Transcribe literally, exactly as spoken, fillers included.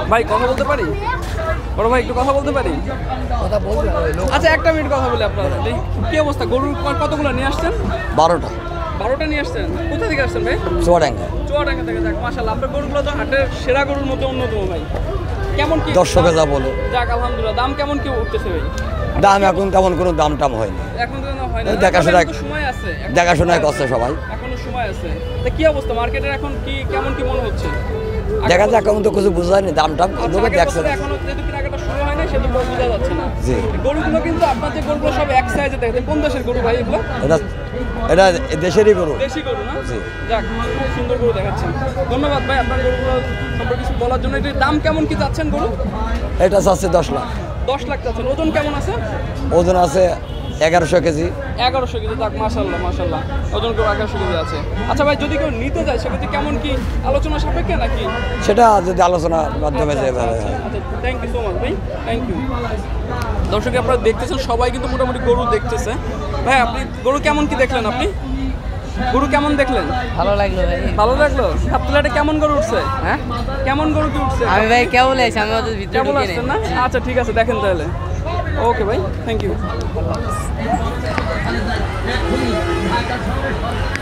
ভাই কথা বলতে পারি? বড় ভাই একটু কথা বলতে পারি? কথা বলতে আচ্ছা একটা মিনিট কথা বলি আপনার। কি অবস্থা, গরুর কতগুলো নিয়ে আসছেন? বারোটা। বারোটা নিয়ে আসছেন? কোথা থেকে আসছেন ভাই? চুয়াডাঙ্গা। চুয়াডাঙ্গা থেকে। যাক মাশাআল্লাহ, আপনার গরুগুলো তো হাটের সেরা গরুর মধ্যে অন্যতম ভাই। কেমন কি দর্শকে যা বলে? যাক আলহামদুলিল্লাহ। দাম কেমন কি উঠতেছে ভাই? দাম এখন তেমন কোনো দাম টাম হয়নি, এখন তো হয় না, দেখাশোনা সময় আছে, দেখাশোনায় করছে সবাই, এখনো সময় আছে। তা কি অবস্থা মার্কেটের এখন, কি কেমন কি মনে হচ্ছে? দেখা যাক, এখন তো কিছু বোঝায়নি, দাম টাম লোকে দেখছে না, এখনো যেহেতু কেনাকাটা শুরু হয় না সেহেতু বোঝা যাচ্ছে না। জি, গরুগুলো কিন্তু আপনার যে গরুগুলো সব এক সাইজে দেখেন, কোন দেশের গরু ভাই এগুলো? এটা এটা দেশেরই গরু। দেশি গরু না? জি। যাক খুব সুন্দর গরু দেখাচ্ছেন, ধন্যবাদ ভাই আপনার গরুগুলো সম্পর্কে কিছু বলার জন্য। এটির দাম কেমন কি চাচ্ছেন গরু? এটা চাচ্ছে দশ লাখ। দশ লাখ চাচ্ছেন। ওজন কেমন আছে? ওজন আছে এগারোশো কেজি। এগারোশো কেজি, যাক মাশাআল্লাহ মাশাআল্লাহ, ওজন করে এগারোশো কেজি আছে। আচ্ছা ভাই, যদি কেউ নিতে যায় সেক্ষেত্রে কেমন কি আলোচনা সাপেক্ষে নাকি? সেটা যদি আলোচনার মাধ্যমে যে আচ্ছা, থ্যাংক ইউ সো মাচ ভাই, থ্যাংক ইউ। দর্শক আপনারা দেখতেছেন, সবাই কিন্তু মোটামুটি গরু দেখতেছে। ভাই আপনি গরু কেমন কি দেখলেন? আপনি গরু কেমন দেখলেন? ভালো লাগলো ভাই। ভালো লাগলো। সাতলাটে কেমন গরু উঠছে? হ্যাঁ, কেমন গরু কি উঠছে? আমি ভাই কেবল এসে আমি ওদের ভিতরে কেবল ঢুকে আসছেন না? আচ্ছা ঠিক আছে, দেখেন তাহলে। ওকে ভাই, থ্যাংক ইউ।